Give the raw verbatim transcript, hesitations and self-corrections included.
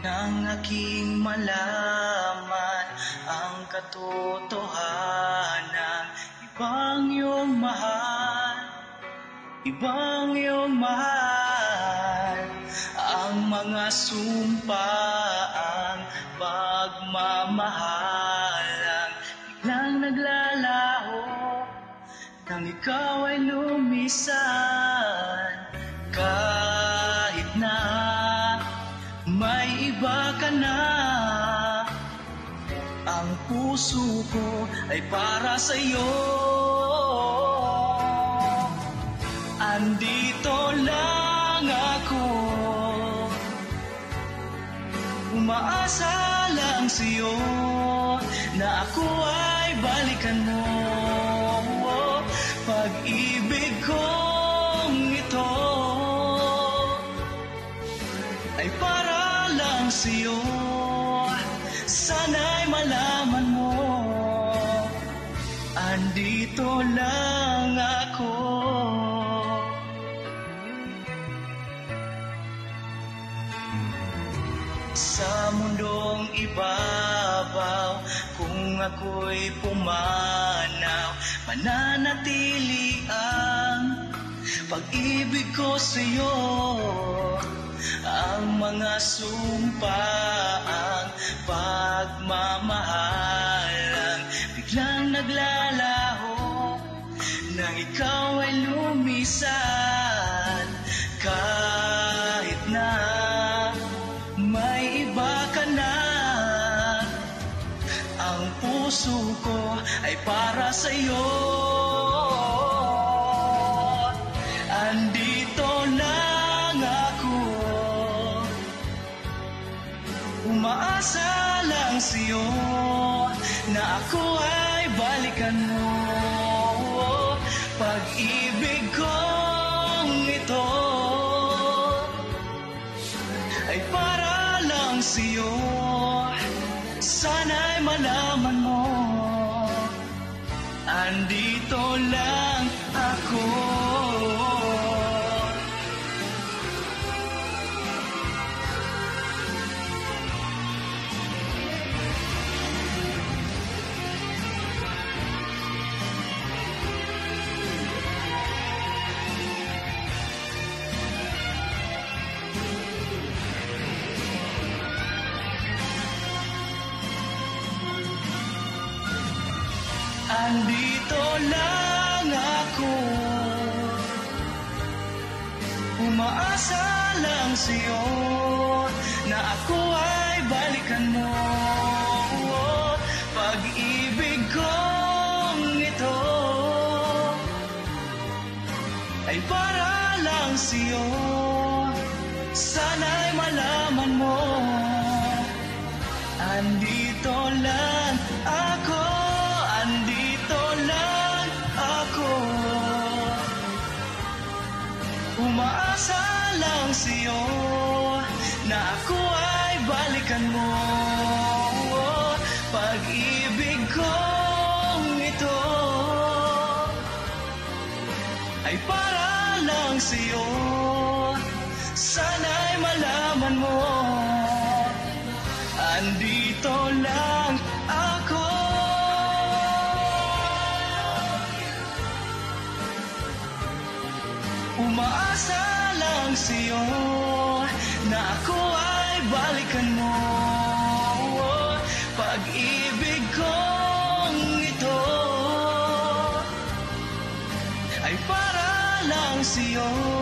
nang aking malaman ang katotohanan. Ibang iyong mahal, ibang iyong mahal, ang mga sumpaang pagmamahalang biglang naglalaho nang ikaw ay lumisan. Kahit na may iba ka na, ang puso ko ay para sa'yo. Andito lang ako, umaasa lang sa'yo na ako ay balikan mo. Pag-ibig kong ito ay para lang sa'yo, sana'y malaman mo. Andito lang ako. Sa mundong ibabaw, kung ako'y pumanaw, mananatili ang pag-ibig ko sa'yo. Ang mga sumpaang pagmamahalang biglang naglalaho nang ikaw ay lumisan. Kahit na may iba ka na, ang puso ko ay para sa'yo. Andito lang ako, umaasa lang sa'yo na ako ay balikan mo. Pag-ibig kong ito ay para lang sa'yo, sana'y malaman mo. Andito lang ako. Andito lang ako, umaasa lang sa'yo na ako ay balikan mo. Pag-ibig kong ito ay para lang sa'yo, sana'y malaman mo. Andito lang ako, andito lang ako, umaasa lang sa'yo na ako ay balikan mo. Pag-ibig kong ito ay para lang sa'yo, sana'y malaman mo. Andito lang ako, umaasa lang sa'yo na ako ay balikan mo. Pag-ibig kong ito ay para lang sa'yo,